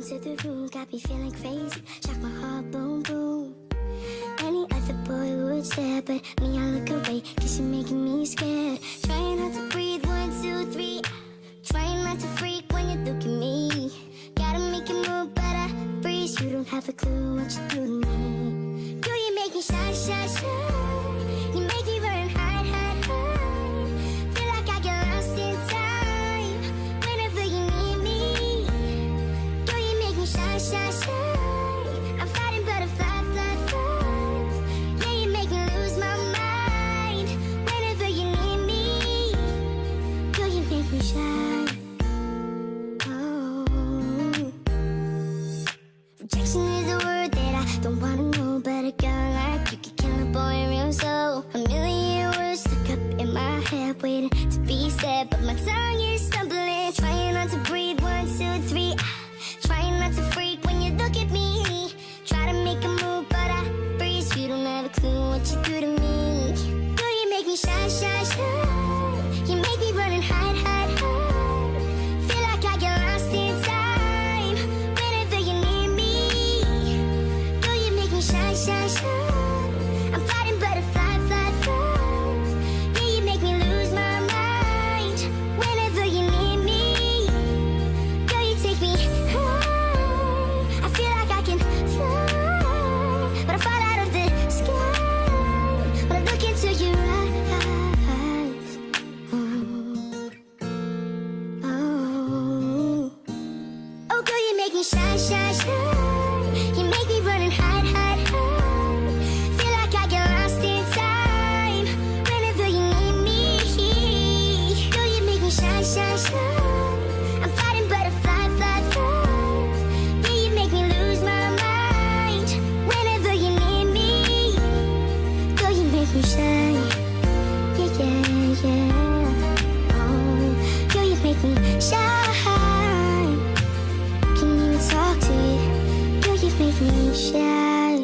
into the room, got me feeling crazy. Shock my heart, boom, boom. Any other boy would stare, but me, I look away, cause you're making me scared. Trying not to breathe, 1, 2, 3. Trying not to freak when you look at me. Gotta make it move, but I freeze. You don't have a clue what you do to me. Girl, you make me shy, shy, shy. You make me run, hide, hide, hide. Feel like I get lost in time whenever you need me. Girl, you make me shy, shy, shy. I'm fighting butterfly, fly, fly. Yeah, you make me lose my mind whenever you need me. Girl, you make me shy. Oh. Rejection is a word that I don't wanna know, but a girl like you can kill a boy real slow. A million words stuck up in my head, waiting to be said, but my tongue is stumbling. Trying not to breathe, 1, 2, 3. Trying not to freak when you look at me. Try to make a move, but I freeze. You don't have a clue what you do to me. Girl, you make me shy, shy, shy. You make me run and hide, hide, hide. Feel like I get lost in time whenever you need me. Girl, you make me shy, shy, shy. I'm fighting butterfly, fly, fly. Yeah, you make me lose my mind whenever you need me. Girl, you take me high. I feel like I can fly, but I fall out of the sky when I look into your eyes. Oh, oh, girl, you make me shy, shy, shy. You make me run and hide, hide, hide. Feel like I get lost in time whenever you need me. Girl, you make me shy, shy, shy. I'm fighting butterfly, fly, fly. Yeah, you make me lose my mind whenever you need me. Girl, you make me shy. Yeah, yeah, yeah. Oh, girl, you make me shy. Can't even talk to you. Girl, you make me shy.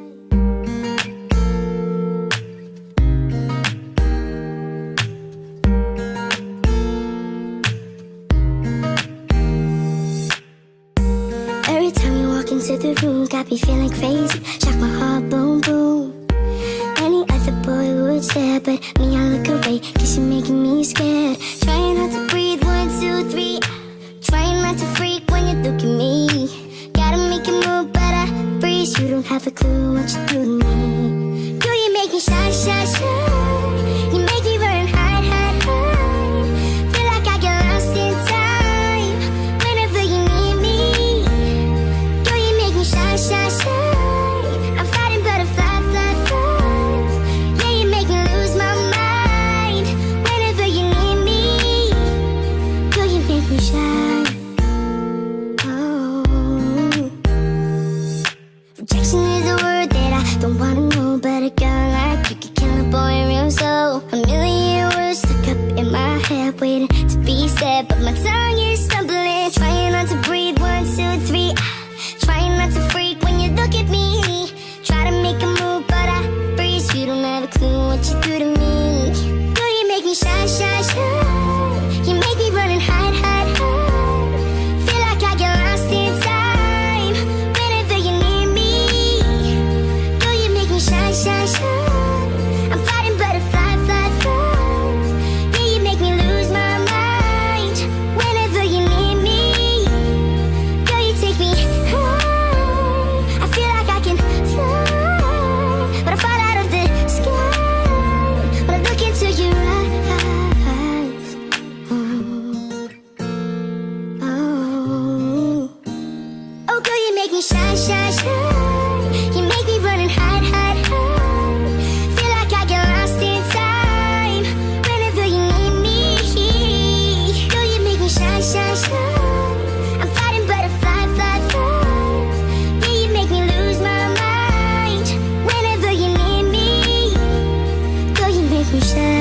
Every time you walk into the room, got me feeling crazy. Shock my heart, boom, boom. Any other boy would stare, but me, I look away, cause you're making me scared. Trying not to breathe, 1, 2, 3. Trying not to freak when you look at me. Gotta make it move, but I freeze. You don't have a clue what you do to me. Girl, you make me shy, shy, shy. You make me run, hide, hide, hide. Feel like I get lost in time whenever you need me. Girl, you make me shy, shy, shy. I'm fighting butterfly, fly, fly. Yeah, you make me lose my mind whenever you need me. Girl, you make me shy. Oh. Rejection is a word that I don't wanna know, but a girl like you can kill a boy real slow. A million words stuck up in my head, waiting to be said, but my tongue is stumbling. Trying not to breathe, 1, 2, 3. Trying not to freak when you look at me. Try to make a move, but I freeze. You don't have a clue what you do to me. Girl, you make me shy, shy, shy. You make me run and hide, hide, hide. Feel like I get lost in time whenever you need me. Girl, you make me shy, shy, shy. I'm fighting butterfly, fly, fly. Yeah, you make me lose my mind whenever you need me. Girl, you take me high. I feel like I can fly, but I fall out of the sky when I look into your eyes. Oh, oh, girl, you make me shy, shy, shy. You make me run and hide, hide, hide. Feel like I get lost in time whenever you need me. Girl, you make me shy, shy, shy. I'm fighting butterfly, fly, fly. Yeah, you make me lose my mind whenever you need me. Girl, you make me shy.